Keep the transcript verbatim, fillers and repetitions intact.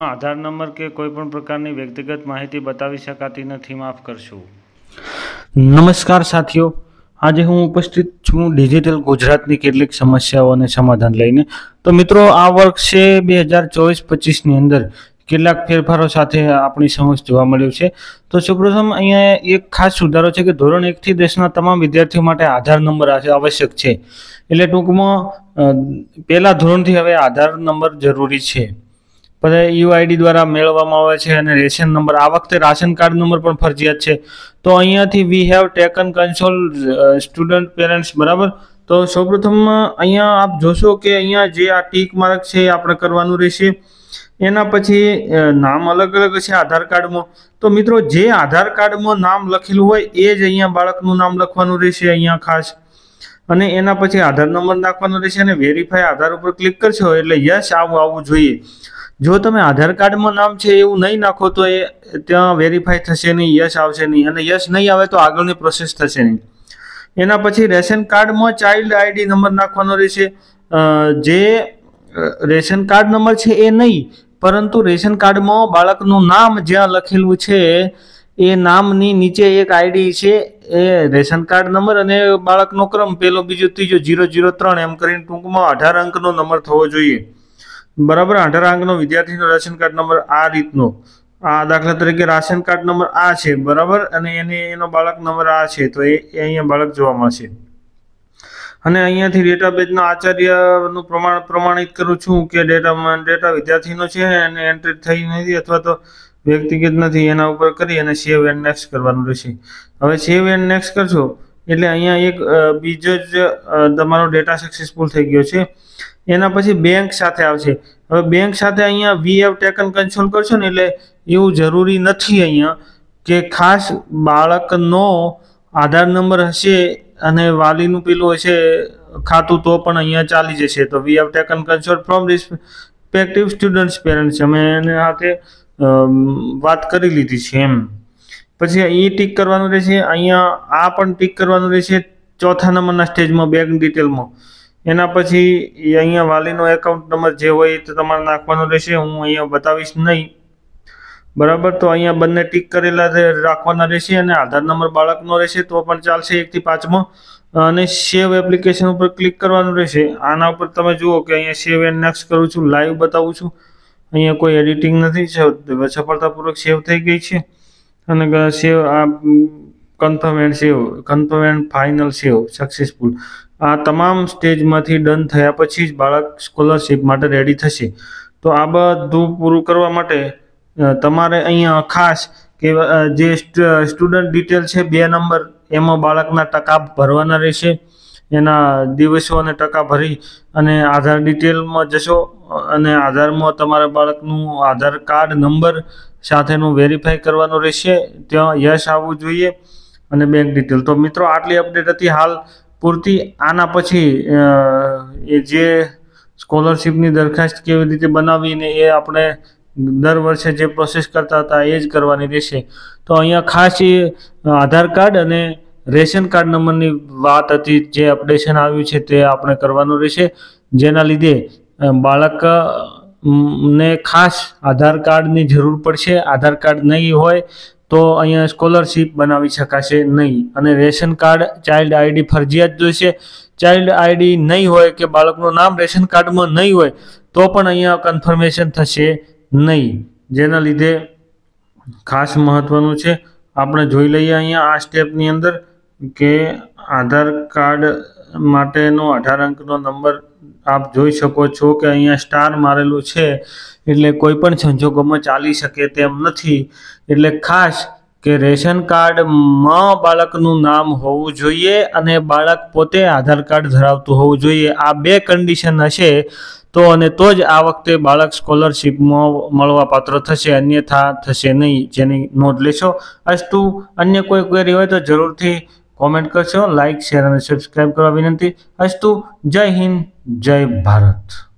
आधार number के कोईपण प्रकारनी व्यक्तिगत माहिती बतावी शकाती नथी, माफ करशो। नमस्कार साथियों, आज हूँ उपस्थित छूँ डिजिटल गुजरातनी केटलीक समस्याओं अने समाधान लईने। तो मित्रों, आ वर्षे બે હજાર ચોવીસ પચીસ ની अंदर કેટલાક ફેરફારો સાથે આપણી સમક્ષ જોવા મળ્યું છે। તો સૌપ્રથમ અહીંયા એક ખાસ સુધારો છે કે ધોરણ એક થી દેશના તમામ વિદ્યાર્થીઓ માટે આધાર નંબર આવશ્યક છે। એટલે ટૂંકમાં પહેલા ધોરણથી હવે આધાર નંબર જરૂરી છે। પછી યુઆઈડી દ્વારા મેળવવામાં આવે છે અને રેશન નંબર, આ વખતે રાશન કાર્ડ નંબર પણ ફરજિયાત છે। તો અહીંયાથી we have taken console student parents, બરાબર। તો સૌપ્રથમ અહીંયા આપ જોશો કે અહીંયા જે આ ટીક માર્ક છે એ આપણે કરવાનું રહેશે। એના પછી નામ અલગ અલગ છે આધાર કાર્ડમાં। તો મિત્રો, જે આધાર કાર્ડમાં નામ લખેલું હોય એ જ અહીંયા બાળકનું નામ લખવાનું રહેશે અહીંયા ખાસ। અને એના પછી આધાર નંબર નાખવાનો રહેશે અને વેરીફાઈ આધાર ઉપર ક્લિક કરશો એટલે યસ આવું આવવું જોઈએ। જો તમે આધાર કાર્ડમાં નામ છે એવું નહીં નાખો તો એ ત્યાં વેરીફાઈ થશે નહીં, યસ આવશે નહીં, અને યસ નહીં આવે તો આગળની પ્રોસેસ થશે નહીં। એના પછી રેશન કાર્ડમાં ચાઇલ્ડ આઈડી નંબર નાખવાનો રહેશે। જે રેશન કાર્ડ નંબર છે એ નહીં, પરંતુ રેશન કાર્ડમાં બાળકનું નામ જ્યાં લખેલું છે એ નામની નીચે એક આઈડી છે, એ રેશન કાર્ડ નંબર અને બાળકનો ક્રમ પહેલો બીજો ત્રીજો જીરો જીરો ત્રણ એમ કરીને ટૂંકમાં અઢાર અંકનો નંબર થવો જોઈએ, બરાબર। અઢાર અંકનો વિદ્યાર્થીનો રેશન કાર્ડ નંબર આ રીતનો, આ દાખલા તરીકે રાશન કાર્ડ નંબર આ છે, બરાબર, અને એને એનો બાળક નંબર આ છે, તો એ અહીંયા બાળક જોવા મળશે। અને અહીંયાથી ડેટાબેઝના આચાર્યનું પ્રમાણ પ્રમાણિત કરું છું કે ડેટા ડેટા વિદ્યાર્થીનો છે અને એન્ટ્રી થઈ નથી અથવા તો વ્યક્તિગત નથી, એના ઉપર કરી અને સેવ એન્ડ નેક્સ્ટ કરવાનું રહેશે। હવે સેવ એન્ડ નેક્સ્ટ કરશો એટલે અહીંયા એક બીજો જ તમારો ડેટા સક્સેસફુલ થઈ ગયો છે। એના પછી બેંક સાથે આવશે। હવે બેંક સાથે અહીંયા વી હેવ ટેકન કન્સોલ કરશો ને એટલે એવું જરૂરી નથી અહીંયા કે ખાસ બાળકનો આધાર નંબર હશે અને વાલીનું પેલું હશે ખાતું તો પણ અહીંયા ચાલી જશે। તો we have taken console from respective students parents, અમે એને સાથે વાત કરી લીધી છે એમ। પછી એ ટીક કરવાનું રહેશે, અહીંયા આ પણ ટીક કરવાનું રહેશે ચોથા નંબરના સ્ટેજમાં બેંક ડિટેલમાં। એના પછી અહીંયા વાલીનો એકાઉન્ટ નંબર જે હોય તો તમારે નાખવાનો રહેશે, હું અહીંયા બતાવીશ નહીં, બરાબર। તો અહીંયા બંને ટીક કરેલા રાખવાના રહેશે અને આધાર નંબર બાળકનો રહેશે તો પણ ચાલશે એકથી પાંચમાં। અને સેવ એપ્લિકેશન ઉપર ક્લિક કરવાનું રહેશે। આના ઉપર તમે જુઓ કે અહીંયા સેવ એન્ડ નેક્સ્ટ કરું છું, લાઈવ બતાવું છું, અહીંયા કોઈ એડિટિંગ નથી, સફળતાપૂર્વક સેવ થઈ ગઈ છે। અને સેવ આ confirm and save, confirm and final save successful, આ તમામ સ્ટેજમાંથી ડન થયા પછી જ બાળક સ્કોલરશિપ માટે રેડી થશે। તો આ બધું પૂરું કરવા માટે તમારે અહીંયા ખાસ કે જે સ્ટુડન્ટ ડિટેલ છે બે નંબર, એમાં બાળકના ટકા ભરવાના રહેશે, એના દિવસો અને ટકા ભરી અને આધાર ડિટેલમાં જશો અને આધારમાં તમારા બાળકનું આધાર કાર્ડ નંબર સાથેનું વેરીફાઈ કરવાનું રહેશે, ત્યાં યસ આવવું જોઈએ, અને બેંક ડિટેલ। તો મિત્રો, આટલી અપડેટ હતી હાલ પૂરતી। આના પછી એ જે સ્કોલરશિપની દરખાસ્ત કેવી રીતે બનાવીને એ આપણે દર વર્ષે જે પ્રોસેસ કરતા હતા એ જ કરવાની રહેશે। તો અહીંયા ખાસ એ આધાર કાર્ડ અને રેશન કાર્ડ નંબરની વાત હતી, જે અપડેશન આવ્યું છે તે આપણે કરવાનું રહેશે, જેના લીધે બાળક ને ખાસ આધાર કાર્ડની જરૂર પડશે। આધાર કાર્ડ નહીં હોય તો અહીંયા સ્કોલરશિપ બનાવી શકાશે નહીં, અને રેશન કાર્ડ ચાઇલ્ડ આઈડી ફરજિયાત જોઈશે। ચાઇલ્ડ આઈડી નહીં હોય કે બાળકનું નામ રેશન કાર્ડમાં નહીં હોય તો પણ અહીંયા કન્ફર્મેશન થશે નહીં, જેના લીધે ખાસ મહત્વનું છે। આપણે જોઈ લઈએ અહીંયા આ સ્ટેપની અંદર કે આધાર કાર્ડ માટેનો અઢાર અંકનો નંબર આપ જોઈ શકો છો કે અહીંયા સ્ટાર મારેલું છે, એટલે કોઈ પણ સંજોગોમાં ચાલી શકે તેમ નથી। એટલે ખાસ કે રેશન કાર્ડમાં બાળકનું નામ હોવું જોઈએ અને બાળક પોતે આધાર કાર્ડ ધરાવતું હોવું જોઈએ। આ બે કન્ડિશન હશે તો અને તો જ આ વખતે બાળક સ્કોલરશિપમાં મળવા પાત્ર થશે, અન્યથા થશે નહીં, જેની નોંધ લેશો। અસ્તુ, અન્ય કોઈ ક્વેરી હોય તો જરૂરથી કોમેન્ટ કરશો, લાઇક શેર અને સબસ્ક્રાઈબ કરવા વિનંતી। અસ્તુ, જય હિન્દ, જય ભારત।